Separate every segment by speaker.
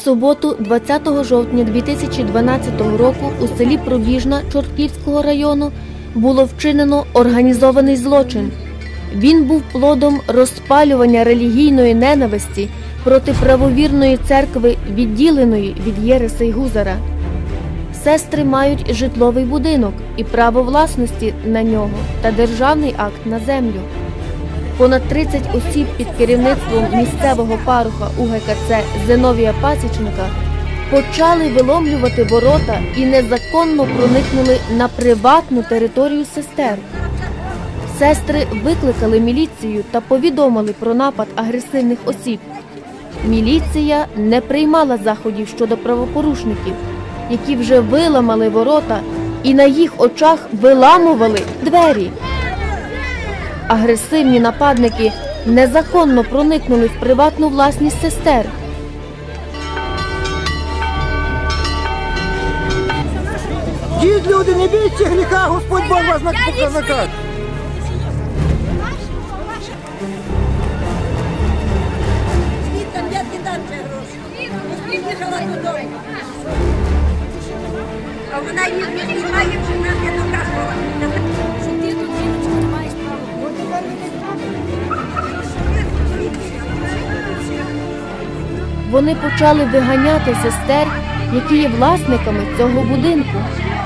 Speaker 1: суботу, 20 жовтня 2012 року у селі Пробіжна Чортківського району було вчинено організований злочин. Він був плодом розпалювання релігійної ненависті проти правовірної церкви, відділеної від Єреса й Гузара. Сестри мають житловий будинок і право власності на нього та державний акт на землю. Понад 30 осіб під керівництвом місцевого пароха УГКЦ Зиновія Пасічника почали виломлювати ворота і незаконно проникнули на приватну територію сестер. Сестри викликали міліцію та повідомили про напад агресивних осіб. Міліція не приймала заходів щодо правопорушників, які вже виламали ворота і на їх очах виламували двері. Агресивні нападники незаконно проникнули в приватну власність сестер.
Speaker 2: Дід, люди, не бійтеся гріха, Господь Бог вас накаже.
Speaker 3: Звідти я кидати гроші. Приїхала додому. А вона її не знімає, що вона не доказувала. Що ти тут, жіночка, не маєш права.
Speaker 1: Вони почали виганяти сестер, які є власниками цього будинку.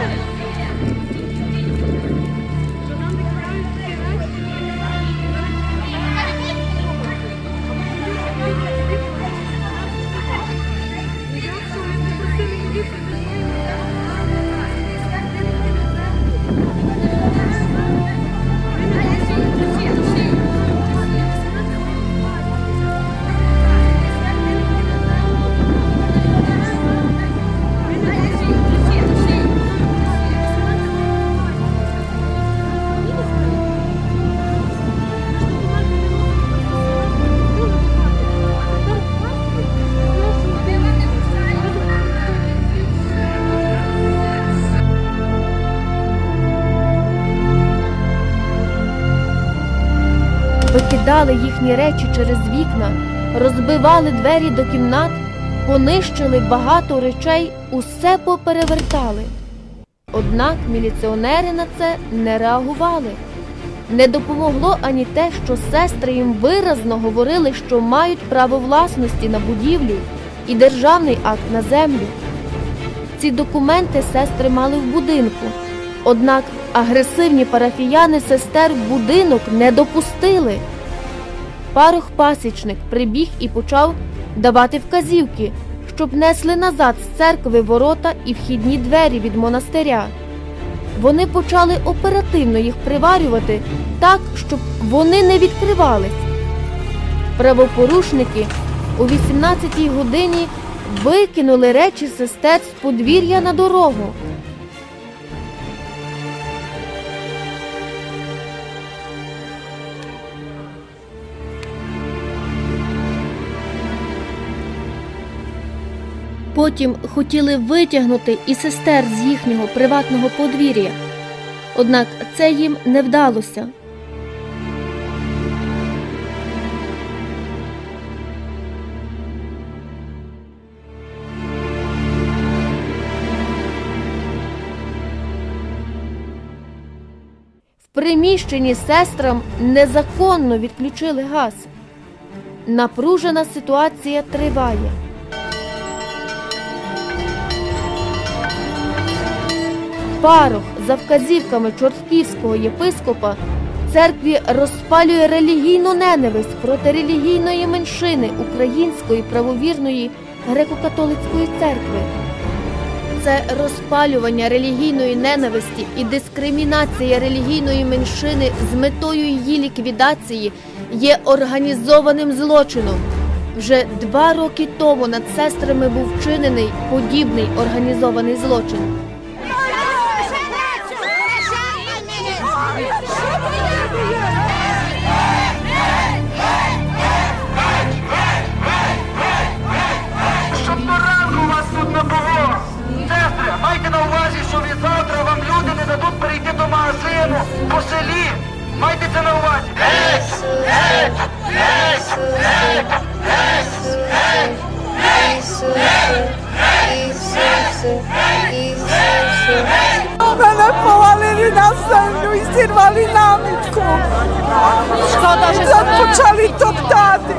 Speaker 1: Викидали їхні речі через вікна, розбивали двері до кімнат, понищили багато речей, усе поперевертали. Однак міліціонери на це не реагували. Не допомогло ані те, що сестри їм виразно говорили, що мають право власності на будівлю і державний акт на землю. Ці документи сестри мали в будинку, однак агресивні парафіяни сестер в будинок не допустили. Парох-пасічник прибіг і почав давати вказівки, щоб несли назад з церкви ворота і вхідні двері від монастиря. Вони почали оперативно їх приварювати так, щоб вони не відкривались. Правопорушники о 18-й годині викинули речі сестер з подвір'я на дорогу. Потім хотіли витягнути і сестер з їхнього приватного подвір'я. Однак це їм не вдалося. В приміщенні сестрам незаконно відключили газ. Напружена ситуація триває. Парох за вказівками чортківського єпископа в церкві розпалює релігійну ненависть проти релігійної меншини Української правовірної греко-католицької церкви. Це розпалювання релігійної ненависті і дискримінація релігійної меншини з метою її ліквідації є організованим злочином. Вже 2 роки тому над сестрами був вчинений подібний організований злочин.
Speaker 2: Щоб до ранку вас тут не було. Сестри, майте на увазі, що від завтра вам люди не дадуть перейти до магазину по селі. Майте це на увазі. Геть! Геть! Геть! Геть! Геть! Геть!
Speaker 4: Ісусе, Ісусе, Ісусе.
Speaker 5: Мене повалили на землю і зірвали намітку.
Speaker 6: Шкода, що
Speaker 5: Почали топтати.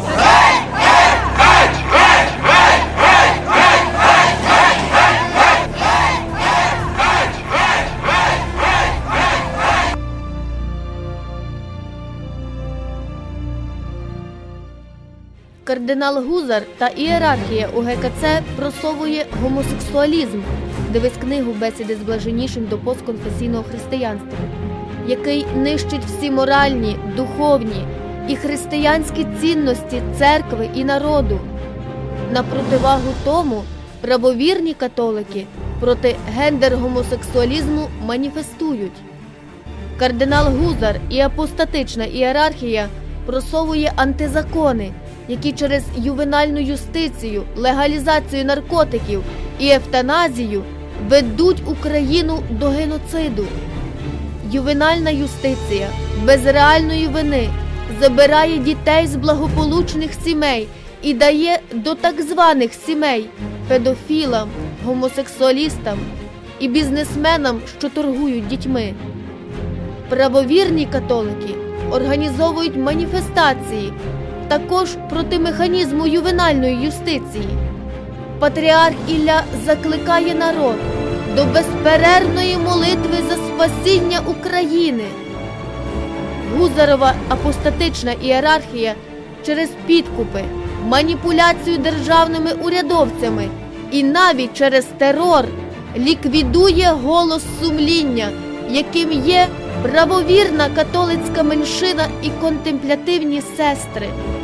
Speaker 1: Кардинал Гузар та ієрархія у ГКЦ просовує гомосексуалізм. Дивись книгу «Бесіди з блаженнішим до постконфесійного християнства», який нищить всі моральні, духовні і християнські цінності церкви і народу. На противагу тому правовірні католики проти гендер-гомосексуалізму маніфестують. Кардинал Гузар і апостатична ієрархія просовує антизакони, які через ювенальну юстицію, легалізацію наркотиків і евтаназію ведуть Україну до геноциду. Ювенальна юстиція без реальної вини забирає дітей з благополучних сімей і дає до так званих сімей педофілам, гомосексуалістам і бізнесменам, що торгують дітьми. Правовірні католики організовують маніфестації також проти механізму ювенальної юстиції. Патріарх Ілля закликає народ до безперервної молитви за спасіння України. Гузарова апостатична ієрархія через підкупи, маніпуляцію державними урядовцями і навіть через терор ліквідує голос сумління, яким є правовірна католицька меншина і контемплятивні сестри.